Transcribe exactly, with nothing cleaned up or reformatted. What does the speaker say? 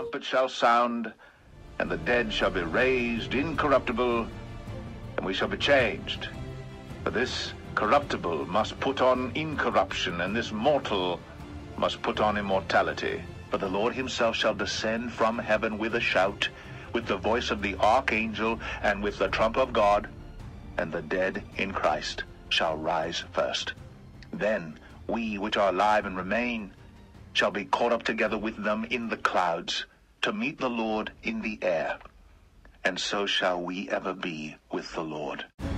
trumpet shall sound, and the dead shall be raised incorruptible, and we shall be changed. For this corruptible must put on incorruption, and this mortal must put on immortality. For the Lord himself shall descend from heaven with a shout, with the voice of the archangel, and with the trump of God, and the dead in Christ shall rise first. Then we which are alive and remain shall be caught up together with them in the clouds, to meet the Lord in the air. And so shall we ever be with the Lord.